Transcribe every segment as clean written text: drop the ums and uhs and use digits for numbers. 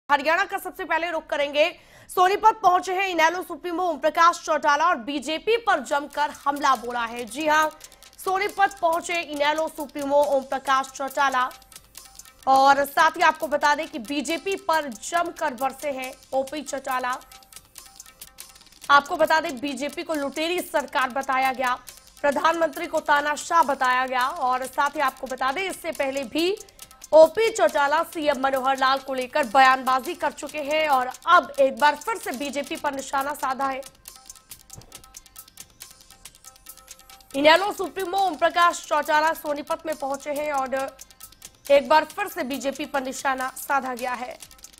हरियाणा का सबसे पहले रुख करेंगे। सोनीपत पहुंचे हैं इनेलो सुप्रीमो ओम प्रकाश चौटाला और बीजेपी पर जमकर हमला बोला है। जी हां, सोनीपत पहुंचे इनेलो सुप्रीमो ओम प्रकाश चौटाला और साथ ही आपको बता दें कि बीजेपी पर जमकर बरसे हैं ओपी चौटाला। आपको बता दें बीजेपी को लुटेरी सरकार बताया गया, प्रधानमंत्री को तानाशाह बताया गया और साथ ही आपको बता दें इससे पहले भी ओपी चौटाला सीएम मनोहर लाल को लेकर बयानबाजी कर चुके हैं और अब एक बार फिर से बीजेपी पर निशाना साधा है। इनेलो सुप्रीमो ओम प्रकाश चौटाला सोनीपत में पहुंचे हैं और एक बार फिर से बीजेपी पर निशाना साधा गया है।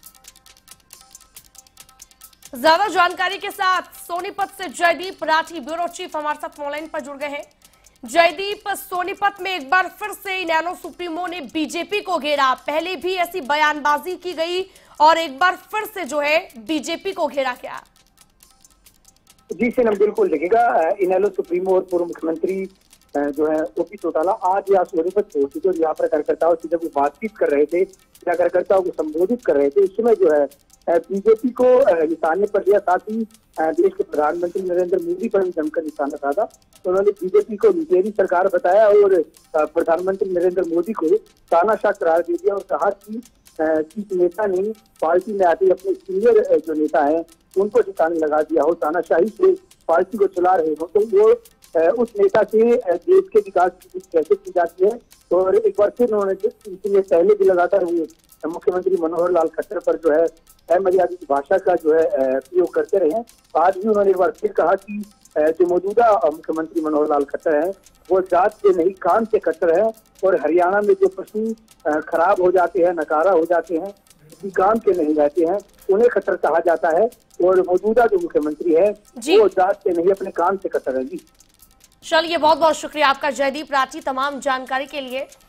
ज्यादा जानकारी के साथ सोनीपत से जयदीप राठी, ब्यूरो चीफ हमारे साथ फोनलाइन पर जुड़ गए हैं। जयदीप, सोनीपत में एक बार फिर से इनेलो सुप्रीमो ने बीजेपी को घेरा, पहले भी ऐसी बयानबाजी की गई और एक बार फिर से जो है बीजेपी को घेरा गया। जी सेनम, बिल्कुल देखिएगा, इनेलो सुप्रीमो और पूर्व मुख्यमंत्री जो है ओपी चौटाला आज यहाँ सोनीपत पहुंचे थे और यहाँ पर कार्यकर्ताओं से जब वो बातचीत कर रहे थे या कार्यकर्ताओं को संबोधित कर रहे थे, उस समय जो है बीजेपी को निशाने पर लिया, साथ ही देश के प्रधानमंत्री नरेंद्र मोदी पर भी जमकर निशाना साधा। तो उन्होंने बीजेपी को लुटेरी सरकार बताया और प्रधानमंत्री नरेंद्र मोदी को तानाशाह करार दे दिया और कहा कि किस नेता ने पार्टी में आते अपने सीनियर जो नेता हैं उनको ठिकाने लगा दिया हो, तानाशाही से पार्टी को चला रहे हो, तो वो उस नेता से देश के विकास की कैसे की जाती है। और एक बार फिर उन्होंने इसलिए पहले भी लगातार हुए मुख्यमंत्री मनोहर लाल खट्टर पर जो है अमर्यादित भाषा का जो है प्रयोग करते रहे हैं। आज भी उन्होंने एक बार फिर कहा कि जो मौजूदा मुख्यमंत्री मनोहर लाल खट्टर हैं वो जात से नहीं कान से खट्टर है और हरियाणा में जो पशु खराब हो जाते हैं, नकारा हो जाते हैं, किसी काम के नहीं रहते हैं, उन्हें खट्टर कहा जाता है और मौजूदा जो मुख्यमंत्री है वो जात से नहीं अपने कान से खट्टर है। जी चलिए, बहुत बहुत शुक्रिया आपका जयदीप राठी तमाम जानकारी के लिए।